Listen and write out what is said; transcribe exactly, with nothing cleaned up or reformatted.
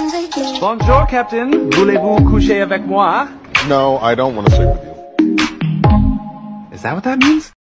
Bonjour, Captain. Voulez-vous coucher avec moi? No, I don't want to sleep with you. Is that what that means?